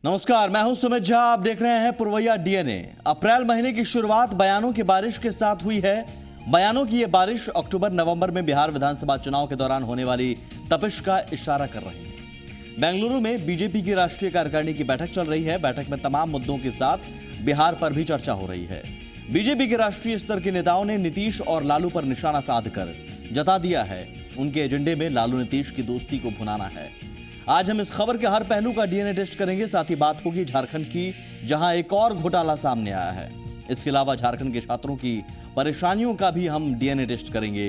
नमस्कार, मैं हूं सुमित झा। आप देख रहे हैं पुरवैया डीएनए। अप्रैल महीने की शुरुआत बयानों की बारिश के साथ हुई है। बयानों की ये बारिश अक्टूबर-नवंबर में बिहार विधानसभा चुनाव के दौरान होने वाली तपिश का इशारा कर रही है। बेंगलुरु में बीजेपी की राष्ट्रीय कार्यकारिणी की बैठक चल रही है। बैठक में तमाम मुद्दों के साथ बिहार पर भी चर्चा हो रही है। बीजेपी के राष्ट्रीय स्तर के नेताओं ने नीतीश और लालू पर निशाना साधकर जता दिया है उनके एजेंडे में लालू नीतीश की दोस्ती को भुनाना है। आज हम इस खबर के हर पहलू का डीएनए टेस्ट करेंगे। साथ ही बात होगी झारखंड की, जहां एक और घोटाला सामने आया है। इसके अलावा झारखंड के छात्रों की परेशानियों का भी हम डीएनए टेस्ट करेंगे।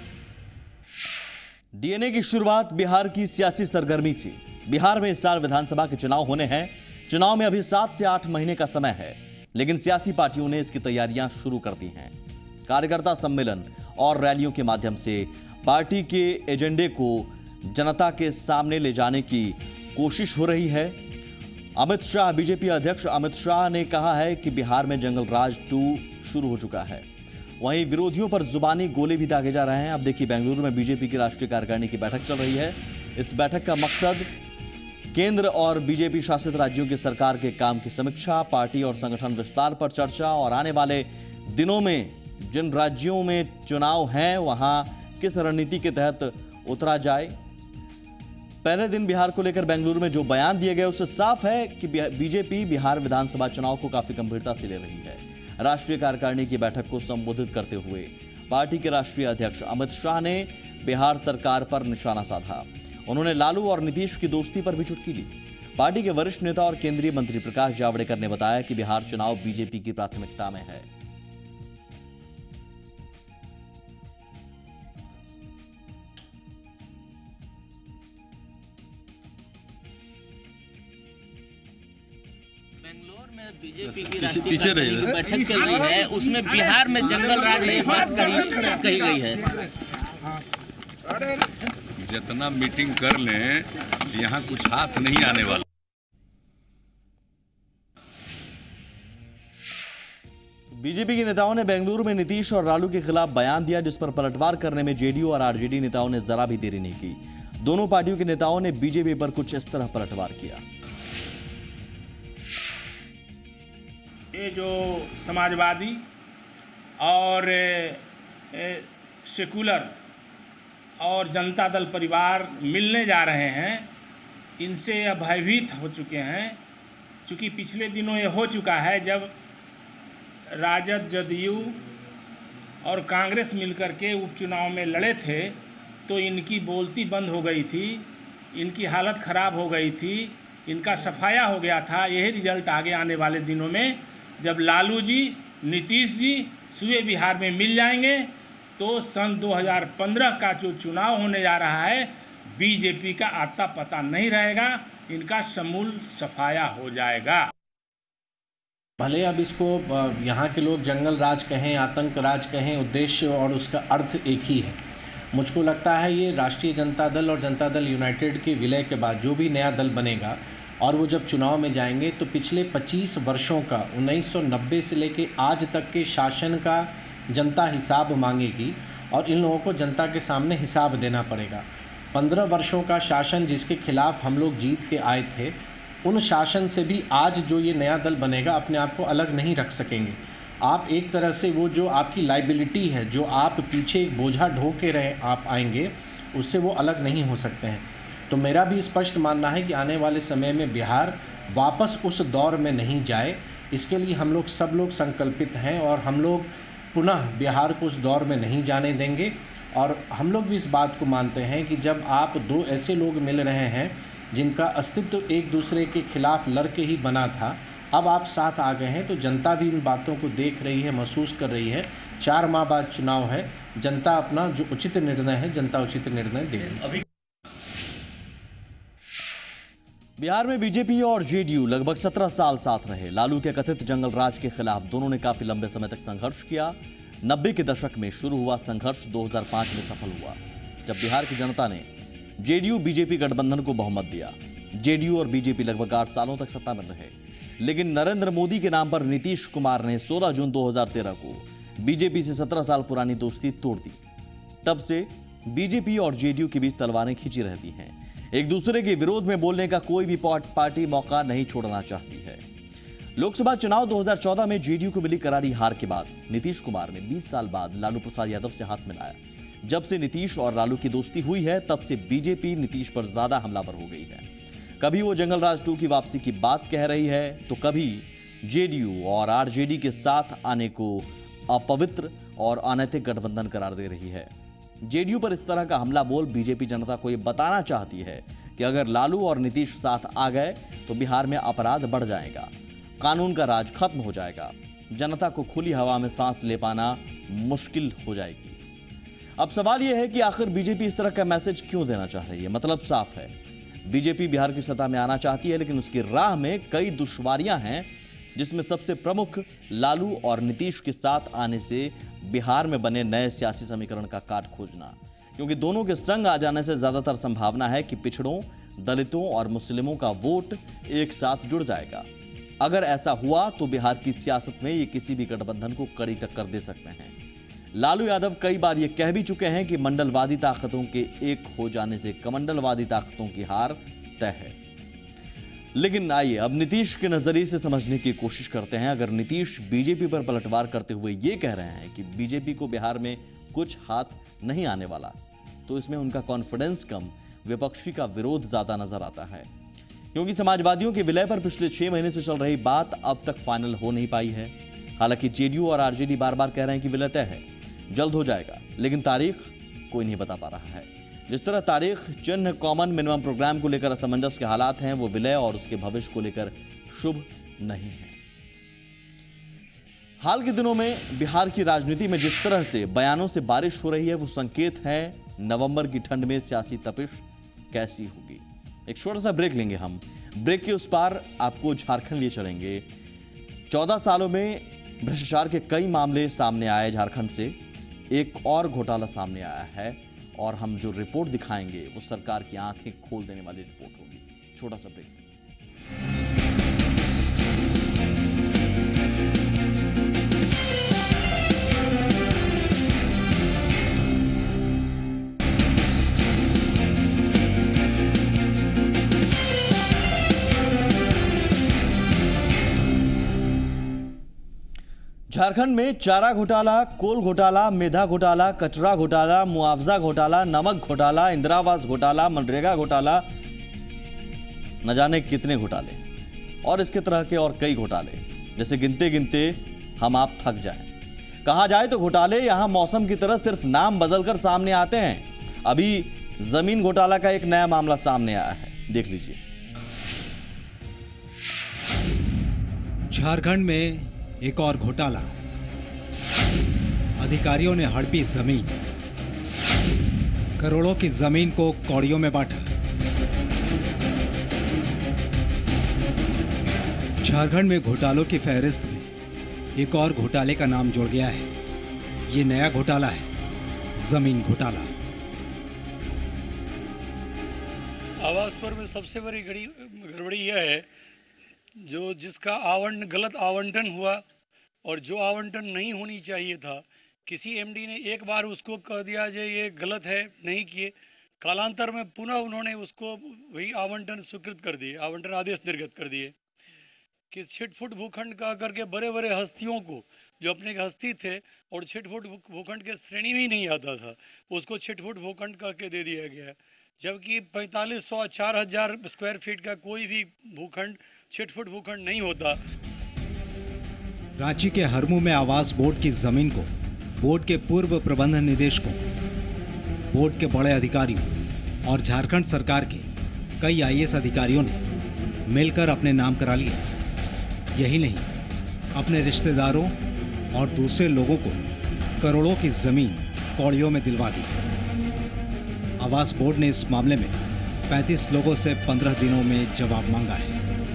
डीएनए की शुरुआत बिहार की सियासी सरगर्मी से। बिहार में इस साल विधानसभा के चुनाव होने हैं। चुनाव में अभी 7 से 8 महीने का समय है, लेकिन सियासी पार्टियों ने इसकी तैयारियां शुरू कर दी हैं। कार्यकर्ता सम्मेलन और रैलियों के माध्यम से पार्टी के एजेंडे को जनता के सामने ले जाने की कोशिश हो रही है। अमित शाह, बीजेपी अध्यक्ष अमित शाह ने कहा है कि बिहार में जंगल राज 2 शुरू हो चुका है। वहीं विरोधियों पर जुबानी गोले भी दागे जा रहे हैं। अब देखिए, बेंगलुरु में बीजेपी की राष्ट्रीय कार्यकारिणी की बैठक चल रही है। इस बैठक का मकसद केंद्र और बीजेपी शासित राज्यों की सरकार के काम की समीक्षा, पार्टी और संगठन विस्तार पर चर्चा और आने वाले दिनों में जिन राज्यों में चुनाव हैं वहां किस रणनीति के तहत उतरा जाए। पहले दिन बिहार को लेकर बेंगलुरु में जो बयान दिए गए उससे साफ है कि बीजेपी बिहार विधानसभा चुनाव को काफी गंभीरता से ले रही है। राष्ट्रीय कार्यकारिणी की बैठक को संबोधित करते हुए पार्टी के राष्ट्रीय अध्यक्ष अमित शाह ने बिहार सरकार पर निशाना साधा। उन्होंने लालू और नीतीश की दोस्ती पर भी चुटकी ली। पार्टी के वरिष्ठ नेता और केंद्रीय मंत्री प्रकाश जावड़ेकर ने बताया कि बिहार चुनाव बीजेपी की प्राथमिकता में है। बेंगलोर में बीजेपी की राष्ट्रीय बैठक चल रही है, उसमें बिहार में जंगल राज की बात कही गई है। जितना मीटिंग कर लें, यहाँ कुछ हाथ नहीं आने वाला। बीजेपी के नेताओं ने बेंगलुरु में नीतीश और लालू के खिलाफ बयान दिया, जिस पर पलटवार करने में जेडीयू और आरजेडी नेताओं ने जरा भी देरी नहीं की। दोनों पार्टियों के नेताओं ने बीजेपी पर कुछ इस तरह पलटवार किया। ये जो समाजवादी और सेकुलर और जनता दल परिवार मिलने जा रहे हैं, इनसे यह भयभीत हो चुके हैं। चूँकि पिछले दिनों ये हो चुका है जब राजद, जदयू और कांग्रेस मिलकर के उपचुनाव में लड़े थे, तो इनकी बोलती बंद हो गई थी, इनकी हालत ख़राब हो गई थी, इनका सफाया हो गया था। यही रिजल्ट आगे आने वाले दिनों में जब लालू जी, नीतीश जी सूबे बिहार में मिल जाएंगे, तो सन 2015 का जो चुनाव होने जा रहा है, बीजेपी का आता पता नहीं रहेगा, इनका समूल सफाया हो जाएगा। भले अब इसको यहाँ के लोग जंगल राज कहें, आतंक राज कहें, उद्देश्य और उसका अर्थ एक ही है। मुझको लगता है ये राष्ट्रीय जनता दल और जनता दल यूनाइटेड के विलय के बाद जो भी नया दल बनेगा और वो जब चुनाव में जाएंगे, तो पिछले 25 वर्षों का 1990 से लेके आज तक के शासन का जनता हिसाब मांगेगी और इन लोगों को जनता के सामने हिसाब देना पड़ेगा। 15 वर्षों का शासन जिसके खिलाफ हम लोग जीत के आए थे, उन शासन से भी आज जो ये नया दल बनेगा अपने आप को अलग नहीं रख सकेंगे। आप एक तरह से वो जो आपकी लाइबिलिटी है, जो आप पीछे एक बोझा ढो के रहे आप आएंगे, उससे वो अलग नहीं हो सकते हैं। तो मेरा भी स्पष्ट मानना है कि आने वाले समय में बिहार वापस उस दौर में नहीं जाए, इसके लिए हम लोग सब लोग संकल्पित हैं और हम लोग पुनः बिहार को उस दौर में नहीं जाने देंगे। और हम लोग भी इस बात को मानते हैं कि जब आप दो ऐसे लोग मिल रहे हैं जिनका अस्तित्व एक दूसरे के खिलाफ लड़ के ही बना था, अब आप साथ आ गए हैं, तो जनता भी इन बातों को देख रही है, महसूस कर रही है। 4 माह बाद चुनाव है, जनता अपना जो उचित निर्णय है, जनता उचित निर्णय देगी। बिहार में बीजेपी और जेडीयू लगभग 17 साल साथ रहे। लालू के कथित जंगल राज के खिलाफ दोनों ने काफी लंबे समय तक संघर्ष किया। 90 के दशक में शुरू हुआ संघर्ष 2005 में सफल हुआ, जब बिहार की जनता ने जेडीयू बीजेपी गठबंधन को बहुमत दिया। जेडीयू और बीजेपी लगभग 8 सालों तक सत्ता में रहे, लेकिन नरेंद्र मोदी के नाम पर नीतीश कुमार ने 16 जून 2013 को बीजेपी से 17 साल पुरानी दोस्ती तोड़ दी। तब से बीजेपी और जेडीयू के बीच तलवारें खींची रहती हैं। एक दूसरे के विरोध में बोलने का कोई भी पार्टी मौका नहीं छोड़ना चाहती है। लोकसभा चुनाव 2014 में जेडीयू को मिली करारी हार के बाद नीतीश कुमार ने 20 साल बाद लालू प्रसाद यादव से हाथ मिलाया। जब से नीतीश और लालू की दोस्ती हुई है तब से बीजेपी नीतीश पर ज्यादा हमलावर हो गई है। कभी वो जंगल राज 2 की वापसी की बात कह रही है तो कभी जेडीयू और आरजेडी के साथ आने को अपवित्र और अनैतिक गठबंधन करार दे रही है। जेडीयू पर इस तरह का हमला बोल बीजेपी जनता को ये बताना चाहती है कि अगर लालू और नीतीश साथ आ गए तो बिहार में अपराध बढ़ जाएगा, कानून का राज खत्म हो जाएगा, जनता को खुली हवा में सांस ले पाना मुश्किल हो जाएगी। अब सवाल यह है कि आखिर बीजेपी इस तरह का मैसेज क्यों देना चाह रही है। मतलब साफ है, बीजेपी बिहार की सत्ता में आना चाहती है, लेकिन उसकी राह में कई दुश्वारियां हैं, जिसमें सबसे प्रमुख लालू और नीतीश के साथ आने से बिहार में बने नए सियासी समीकरण का काट खोजना, क्योंकि दोनों के संग आ जाने से ज्यादातर संभावना है कि पिछड़ों, दलितों और मुस्लिमों का वोट एक साथ जुड़ जाएगा। अगर ऐसा हुआ तो बिहार की सियासत में ये किसी भी गठबंधन को कड़ी टक्कर दे सकते हैं। लालू यादव कई बार ये कह भी चुके हैं कि मंडलवादी ताकतों के एक हो जाने से कमंडलवादी ताकतों की हार तय है। लेकिन आइए अब नीतीश के नजरिए से समझने की कोशिश करते हैं। अगर नीतीश बीजेपी पर पलटवार करते हुए ये कह रहे हैं कि बीजेपी को बिहार में कुछ हाथ नहीं आने वाला, तो इसमें उनका कॉन्फिडेंस कम, विपक्षी का विरोध ज्यादा नजर आता है, क्योंकि समाजवादियों के विलय पर पिछले 6 महीने से चल रही बात अब तक फाइनल हो नहीं पाई है। हालांकि जेडीयू और आरजेडी बार बार कह रहे हैं कि विलय तय है, जल्द हो जाएगा, लेकिन तारीख कोई नहीं बता पा रहा है। जिस तरह तारीख चिन्ह कॉमन मिनिमम प्रोग्राम को लेकर असमंजस के हालात हैं, वो विलय और उसके भविष्य को लेकर शुभ नहीं है। हाल के दिनों में बिहार की राजनीति में जिस तरह से बयानों से बारिश हो रही है, वो संकेत है नवंबर की ठंड में सियासी तपिश कैसी होगी। एक छोटा सा ब्रेक लेंगे हम। ब्रेक के उस पार आपको झारखंड लिए चलेंगे। 14 सालों में भ्रष्टाचार के कई मामले सामने आए झारखंड से। एक और घोटाला सामने आया है और हम जो रिपोर्ट दिखाएंगे वो सरकार की आंखें खोल देने वाली रिपोर्ट होगी। छोटा सा ब्रेक। झारखंड में चारा घोटाला, कोल घोटाला, मेधा घोटाला, कचरा घोटाला, मुआवजा घोटाला, नमक घोटाला, इंदिरा आवास घोटाला, मनरेगा घोटाला, न जाने कितने घोटाले और इसके तरह के और कई घोटाले, जैसे गिनते गिनते हम आप थक जाएं। कहा जाए तो घोटाले यहां मौसम की तरह सिर्फ नाम बदलकर सामने आते हैं। अभी जमीन घोटाला का एक नया मामला सामने आया है, देख लीजिए। झारखंड में एक और घोटाला, अधिकारियों ने हड़पी जमीन, करोड़ों की जमीन को कौड़ियों में बांटा। झारखंड में घोटालों की फहरिस्त में एक और घोटाले का नाम जुड़ गया है। ये नया घोटाला है, जमीन घोटाला। आवास पर में सबसे बड़ी गड़बड़ी यह है जो जिसका गलत आवंटन हुआ और जो आवंटन नहीं होनी चाहिए था, किसी एमडी ने एक बार उसको कह दिया जो ये गलत है, नहीं किए, कालांतर में पुनः उन्होंने उसको वही आवंटन स्वीकृत कर दिए, आवंटन आदेश निर्गत कर दिए। कि छिटफुट भूखंड का करके बड़े बड़े हस्तियों को जो अपने हस्ती थे और छिटफुट भूखंड के श्रेणी में ही नहीं आता था, उसको छिटफुट भूखंड करके दे दिया गया, जबकि 4500 4000 स्क्वायर फीट का कोई भी भूखंड छिटफुट भूखंड नहीं होता। रांची के हरमू में आवास बोर्ड की जमीन को बोर्ड के पूर्व प्रबंध निदेशकों, बोर्ड के बड़े अधिकारियों और झारखंड सरकार के कई आईएएस अधिकारियों ने मिलकर अपने नाम करा लिया। यही नहीं, अपने रिश्तेदारों और दूसरे लोगों को करोड़ों की जमीन कौड़ियों में दिलवा दी। आवास बोर्ड ने इस मामले में 35 लोगों से 15 दिनों में जवाब मांगा है।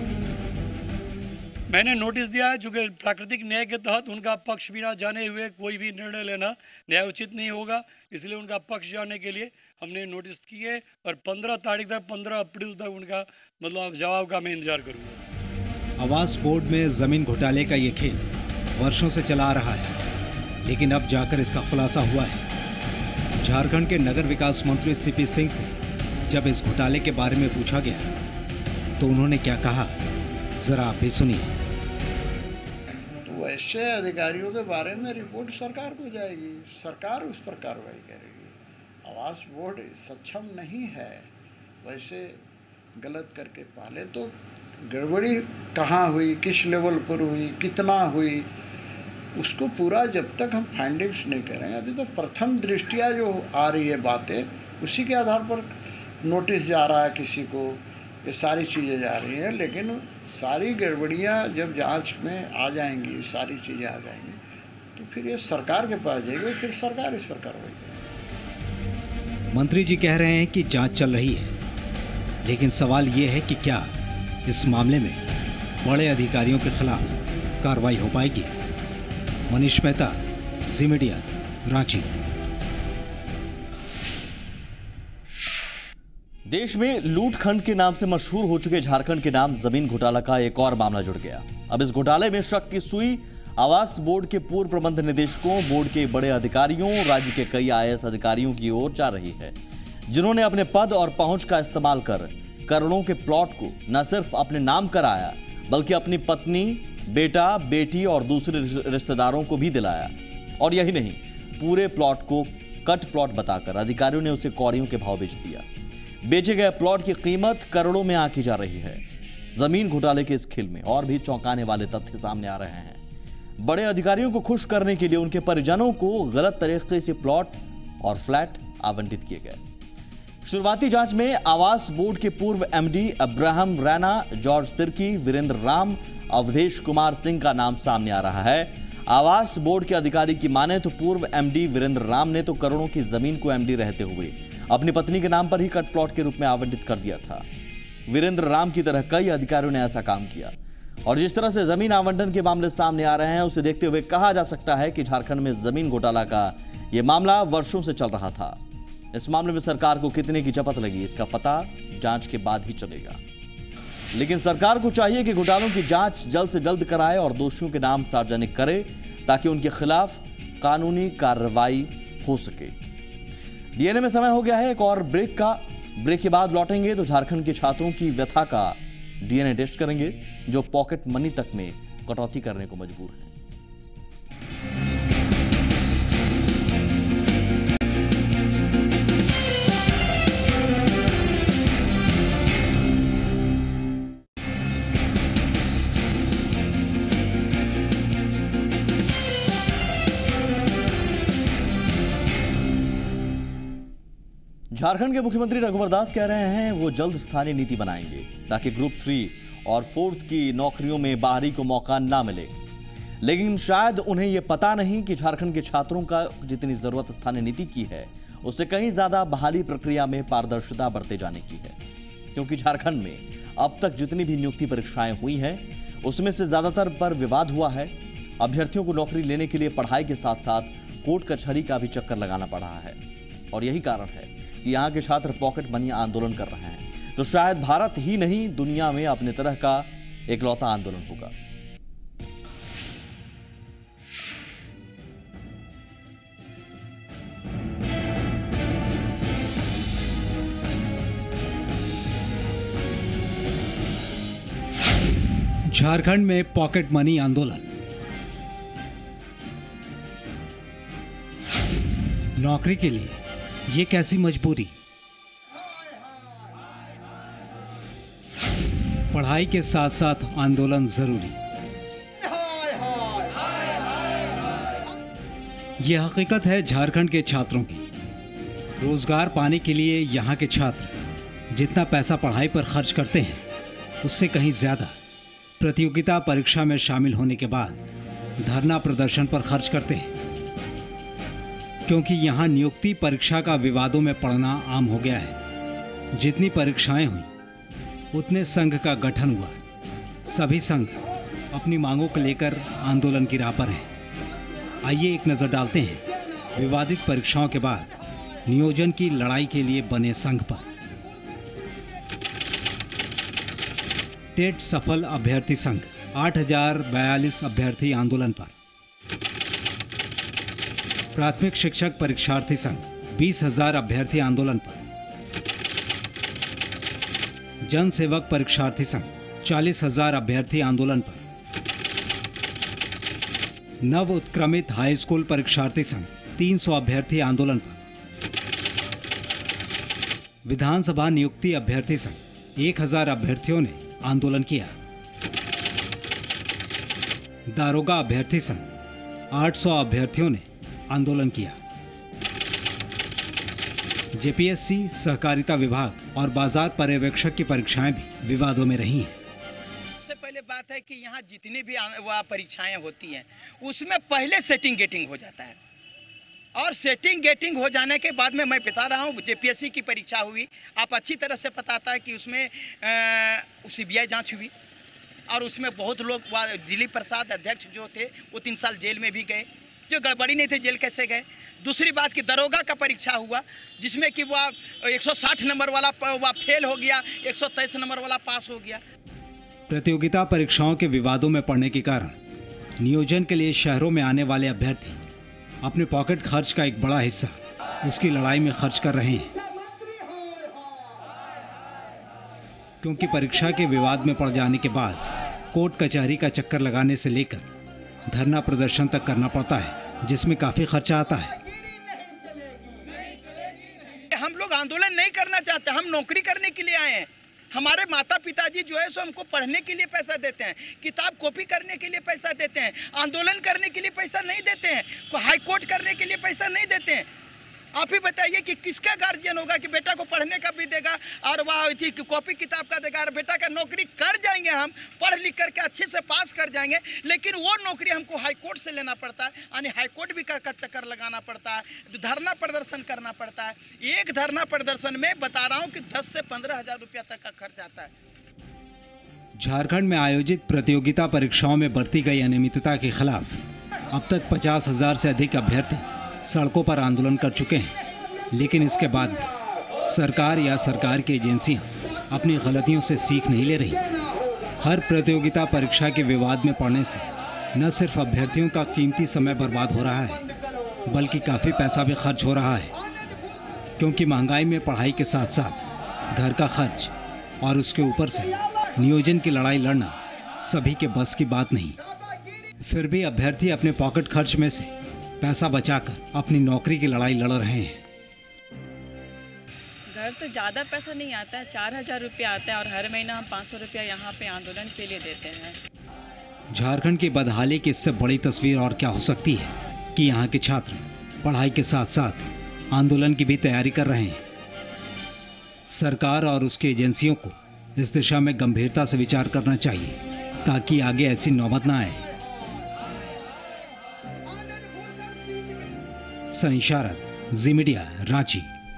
मैंने नोटिस दिया है, चूँकि प्राकृतिक न्याय के तहत उनका पक्ष बिना जाने हुए कोई भी निर्णय लेना न्यायोचित नहीं होगा, इसलिए उनका पक्ष जाने के लिए हमने नोटिस किए और 15 तारीख तक 15 अप्रैल तक उनका मतलब जवाब का मैं इंतजार करूँगा। आवास बोर्ड में ज़मीन घोटाले का ये खेल वर्षों से चला आ रहा है, लेकिन अब जाकर इसका खुलासा हुआ है। झारखंड के नगर विकास मंत्री सीपी सिंह से जब इस घोटाले के बारे में पूछा गया तो उन्होंने क्या कहा, जरा आप भी सुनिए। तो ऐसे अधिकारियों के बारे में रिपोर्ट सरकार को जाएगी, सरकार उस पर कार्रवाई करेगी। आवास बोर्ड सक्षम नहीं है वैसे गलत करके। पहले तो गड़बड़ी कहाँ हुई, किस लेवल पर हुई, कितना हुई, उसको पूरा जब तक हम फाइंडिंग्स नहीं करें, अभी तो प्रथम दृष्टिया जो आ रही है बातें, उसी के आधार पर नोटिस जा रहा है किसी को, ये सारी चीज़ें जा रही हैं। लेकिन सारी गड़बड़ियाँ जब जांच में आ जाएंगी, सारी चीज़ें आ जाएंगी, तो फिर ये सरकार के पास जाएगी, फिर सरकार इस पर कार्रवाई करेगी। मंत्री जी कह रहे हैं कि जांच चल रही है, लेकिन सवाल ये है कि क्या इस मामले में बड़े अधिकारियों के खिलाफ कार्रवाई हो पाएगी। Manish Mehta, Zee Media, Ranchi. देश में लूटखंड के नाम से मशहूर हो चुके झारखंड के नाम जमीन घोटाला का एक और मामला जुड़ गया। अब इस घोटाले में शक की सुई आवास बोर्ड के पूर्व प्रबंध निदेशकों, बोर्ड के बड़े अधिकारियों, राज्य के कई आईएएस अधिकारियों की ओर जा रही है, जिन्होंने अपने पद और पहुंच का इस्तेमाल कर करोड़ों के प्लॉट को न सिर्फ अपने नाम कराया, बल्कि अपनी पत्नी, बेटा, बेटी और दूसरे रिश्तेदारों को भी दिलाया। और यही नहीं, पूरे प्लॉट को कट प्लॉट बताकर अधिकारियों ने उसे कौड़ियों के भाव बेच दिया। बेचे गए प्लॉट की कीमत करोड़ों में आंकी जा रही है। जमीन घोटाले के इस खेल में और भी चौंकाने वाले तथ्य सामने आ रहे हैं। बड़े अधिकारियों को खुश करने के लिए उनके परिजनों को गलत तरीके से प्लॉट और फ्लैट आवंटित किए गए। शुरुआती जांच में आवास बोर्ड के पूर्व MD Abraham Raina, George Tirkey, Virendra Ram, Awadhesh Kumar Singh का नाम सामने आ रहा है। आवास बोर्ड के अधिकारी की माने तो पूर्व एमडी वीरेंद्र राम ने तो करोड़ों की जमीन को एमडी रहते हुए अपनी पत्नी के नाम पर ही कट प्लॉट के रूप में आवंटित कर दिया था। वीरेंद्र राम की तरह कई अधिकारियों ने ऐसा काम किया। और जिस तरह से जमीन आवंटन के मामले सामने आ रहे हैं, उसे देखते हुए कहा जा सकता है कि झारखंड में जमीन घोटाला का यह मामला वर्षों से चल रहा था। इस मामले में सरकार को कितने की चपत लगी, इसका पता जांच के बाद ही चलेगा। लेकिन सरकार को चाहिए कि घोटालों की जांच जल्द से जल्द कराए और दोषियों के नाम सार्वजनिक करे, ताकि उनके खिलाफ कानूनी कार्रवाई हो सके। डीएनए में समय हो गया है एक और ब्रेक का। ब्रेक के बाद लौटेंगे तो झारखंड के छात्रों की व्यथा का डीएनए टेस्ट करेंगे, जो पॉकेट मनी तक में कटौती करने को मजबूर है। झारखंड के मुख्यमंत्री रघुवर दास कह रहे हैं वो जल्द स्थानीय नीति बनाएंगे ताकि ग्रुप 3 और 4th की नौकरियों में बाहरी को मौका ना मिले। लेकिन शायद उन्हें यह पता नहीं कि झारखंड के छात्रों का जितनी जरूरत स्थानीय नीति की है, उससे कहीं ज्यादा बहाली प्रक्रिया में पारदर्शिता बरते जाने की है। क्योंकि झारखंड में अब तक जितनी भी नियुक्ति परीक्षाएं हुई हैं, उसमें से ज्यादातर पर विवाद हुआ है। अभ्यर्थियों को नौकरी लेने के लिए पढ़ाई के साथ साथ कोर्ट कचहरी का भी चक्कर लगाना पड़ रहा है। और यही कारण है कि यहाँ के छात्र पॉकेट मनी आंदोलन कर रहे हैं, तो शायद भारत ही नहीं दुनिया में अपने तरह का इकलौता आंदोलन होगा। झारखंड में पॉकेट मनी आंदोलन। नौकरी के लिए ये कैसी मजबूरी। पढ़ाई के साथ साथ आंदोलन जरूरी। ये हकीकत है झारखंड के छात्रों की। रोजगार पाने के लिए यहाँ के छात्र जितना पैसा पढ़ाई पर खर्च करते हैं, उससे कहीं ज्यादा प्रतियोगिता परीक्षा में शामिल होने के बाद धरना प्रदर्शन पर खर्च करते हैं। क्योंकि यहाँ नियुक्ति परीक्षा का विवादों में पड़ना आम हो गया है। जितनी परीक्षाएं हुई उतने संघ का गठन हुआ। सभी संघ अपनी मांगों को लेकर आंदोलन की राह पर हैं। आइए एक नज़र डालते हैं विवादित परीक्षाओं के बाद नियोजन की लड़ाई के लिए बने संघ पर। टेट सफल अभ्यर्थी संघ 8042 अभ्यर्थी आंदोलन पर। प्राथमिक शिक्षक परीक्षार्थी संघ 20,000 अभ्यर्थी आंदोलन पर। जन सेवक परीक्षार्थी संघ 40,000 अभ्यर्थी आंदोलन पर। नव उत्क्रमित हाई स्कूल परीक्षार्थी संघ 300 अभ्यर्थी आंदोलन पर। विधानसभा नियुक्ति अभ्यर्थी संघ 1000 अभ्यर्थियों ने आंदोलन किया। दारोगा अभ्यर्थी संघ 800 अभ्यर्थियों ने आंदोलन किया। जेपीएससी, सहकारिता विभाग और बाजार पर्यवेक्षक की परीक्षाएं भी विवादों में रही हैं। सबसे पहले बात है कि यहाँ जितनी भी परीक्षाएं होती हैं उसमें पहले सेटिंग गेटिंग हो जाता है, और सेटिंग गेटिंग हो जाने के बाद में मैं बता रहा हूँ जेपीएससी की परीक्षा हुई, आप अच्छी तरह से पता था कि उसमें सीबीआई जांच हुई और उसमें बहुत लोग, दिलीप प्रसाद अध्यक्ष जो थे वो 3 साल जेल में भी गए, जो गड़बड़ी नहीं थे जेल कैसे गए। दूसरी बात कि दरोगा का परीक्षा हुआ जिसमें कि वह 160 नंबर वाला वह फेल हो गया, 123 नंबर वाला पास हो गया। प्रतियोगिता परीक्षाओं के विवादों में पड़ने के कारण नियोजन के लिए शहरों में आने वाले अभ्यर्थी अपने पॉकेट खर्च का एक बड़ा हिस्सा उसकी लड़ाई में खर्च कर रहे हैं, क्योंकि परीक्षा के विवाद में पड़ जाने के बाद कोर्ट कचहरी का चक्कर लगाने से लेकर धरना प्रदर्शन तक करना पड़ता है, जिसमें काफी खर्चा आता है। हम लोग आंदोलन नहीं करना चाहते, हम नौकरी करने के लिए आए हैं। हमारे माता पिताजी जो है सो हमको पढ़ने के लिए पैसा देते हैं, किताब कॉपी करने के लिए पैसा देते हैं, आंदोलन करने के लिए पैसा नहीं देते हैं, हाई कोर्ट करने के लिए पैसा नहीं देते हैं। आप ही बताइए कि किसका गार्जियन होगा कि बेटा को पढ़ने का भी देगा और वह कॉपी किताब का देगा, और बेटा का नौकरी कर जाएंगे, हम पढ़ लिख करके अच्छे से पास कर जाएंगे, लेकिन वो नौकरी हमको हाई कोर्ट से लेना पड़ता है, यानी हाई कोर्ट भी का चक्कर लगाना पड़ता है, धरना प्रदर्शन करना पड़ता है। एक धरना प्रदर्शन में बता रहा हूँ कि 10 से 15 हज़ार रुपया तक का खर्च आता है। झारखंड में आयोजित प्रतियोगिता परीक्षाओं में बरती गई अनियमितता के खिलाफ अब तक 50,000 से अधिक अभ्यर्थी सड़कों पर आंदोलन कर चुके हैं, लेकिन इसके बाद भी सरकार या सरकार की एजेंसियां अपनी गलतियों से सीख नहीं ले रही। हर प्रतियोगिता परीक्षा के विवाद में पड़ने से न सिर्फ अभ्यर्थियों का कीमती समय बर्बाद हो रहा है, बल्कि काफ़ी पैसा भी खर्च हो रहा है, क्योंकि महंगाई में पढ़ाई के साथ साथ घर का खर्च और उसके ऊपर से नियोजन की लड़ाई लड़ना सभी के बस की बात नहीं। फिर भी अभ्यर्थी अपने पॉकेट खर्च में से पैसा बचाकर अपनी नौकरी की लड़ाई लड़ रहे हैं। घर से ज़्यादा पैसा नहीं आता है, 4,000 रुपया आता है और हर महीना हम 500 रुपया यहाँ पे आंदोलन के लिए देते हैं। झारखंड की बदहाली की इससे बड़ी तस्वीर और क्या हो सकती है कि यहाँ के छात्र पढ़ाई के साथ साथ आंदोलन की भी तैयारी कर रहे हैं। सरकार और उसकी एजेंसियों को इस दिशा में गंभीरता से विचार करना चाहिए ताकि आगे ऐसी नौबत ना आए। Sunny Sharad, Zee Media, Ranchi.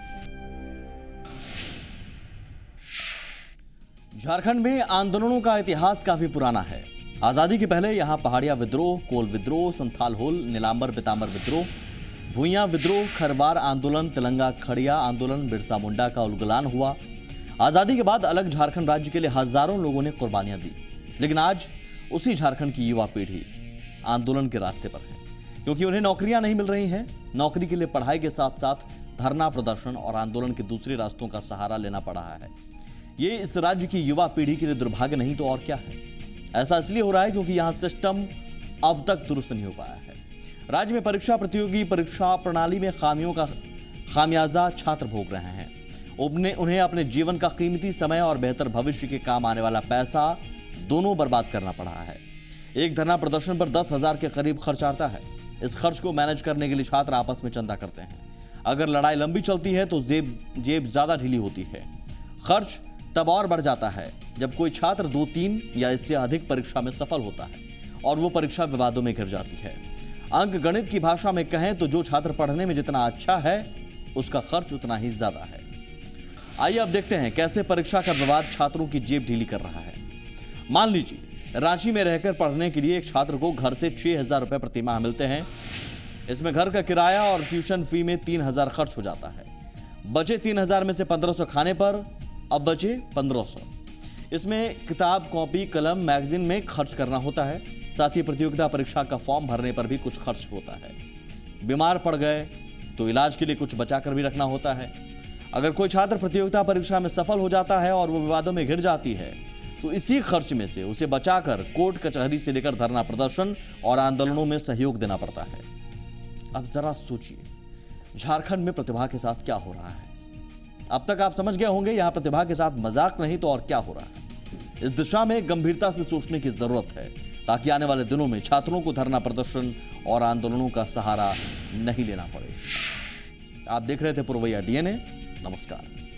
झारखंड में आंदोलनों का इतिहास काफी पुराना है। आजादी के पहले यहां पहाड़िया विद्रोह, कोल विद्रोह, संथाल होल, नीलांबर पितांबर विद्रोह, भूइयां विद्रोह, खरवार आंदोलन, तेलंगा खड़िया आंदोलन, बिरसा मुंडा का उलगुलान हुआ। आजादी के बाद अलग झारखंड राज्य के लिए हजारों लोगों ने कुर्बानियां दी, लेकिन आज उसी झारखंड की युवा पीढ़ी आंदोलन के रास्ते पर है, क्योंकि उन्हें नौकरियां नहीं मिल रही हैं। नौकरी के लिए पढ़ाई के साथ साथ धरना प्रदर्शन और आंदोलन के दूसरे रास्तों का सहारा लेना पड़ रहा है। ये इस राज्य की युवा पीढ़ी के लिए दुर्भाग्य नहीं तो और क्या है। ऐसा इसलिए हो रहा है क्योंकि यहाँ सिस्टम अब तक दुरुस्त नहीं हो पाया है। राज्य में परीक्षा प्रतियोगी परीक्षा प्रणाली में खामियों का खामियाजा छात्र भोग रहे हैं। उन्हें अपने जीवन का कीमती समय और बेहतर भविष्य के काम आने वाला पैसा दोनों बर्बाद करना पड़ रहा है। एक धरना प्रदर्शन पर 10,000 के करीब खर्च आता है। इस खर्च को मैनेज करने के लिए छात्र आपस में चंदा करते हैं। अगर लड़ाई लंबी चलती है तो जेब ज्यादा ढीली होती है। खर्च तब और बढ़ जाता है जब कोई छात्र 2, 3 या इससे अधिक परीक्षा में सफल होता है और वो परीक्षा विवादों में घिर जाती है। अंक गणित की भाषा में कहें तो जो छात्र पढ़ने में जितना अच्छा है उसका खर्च उतना ही ज्यादा है। आइए अब देखते हैं कैसे परीक्षा का विवाद छात्रों की जेब ढीली कर रहा है। मान लीजिए रांची में रहकर पढ़ने के लिए एक छात्र को घर से 6,000 रुपए प्रति माह मिलते हैं। इसमें घर का किराया और ट्यूशन फी में 3,000 खर्च हो जाता है। बचे 3,000 में से 1,500 खाने पर, अब बचे 1,500। इसमें किताब, कॉपी, कलम, मैगजीन में खर्च करना होता है। साथ ही प्रतियोगिता परीक्षा का फॉर्म भरने पर भी कुछ खर्च होता है। बीमार पड़ गए तो इलाज के लिए कुछ बचा कर भी रखना होता है। अगर कोई छात्र प्रतियोगिता परीक्षा में सफल हो जाता है और वो विवादों में घिर जाती है तो इसी खर्च में से उसे बचाकर कोर्ट कचहरी से लेकर धरना प्रदर्शन और आंदोलनों में सहयोग देना पड़ता है। अब जरा सोचिए, झारखंड में प्रतिभा के साथ क्या हो रहा है। अब तक आप समझ गए होंगे यहां प्रतिभा के साथ मजाक नहीं तो और क्या हो रहा है। इस दिशा में गंभीरता से सोचने की जरूरत है ताकि आने वाले दिनों में छात्रों को धरना प्रदर्शन और आंदोलनों का सहारा नहीं लेना पड़े। आप देख रहे थे पुरवैया DNA। नमस्कार।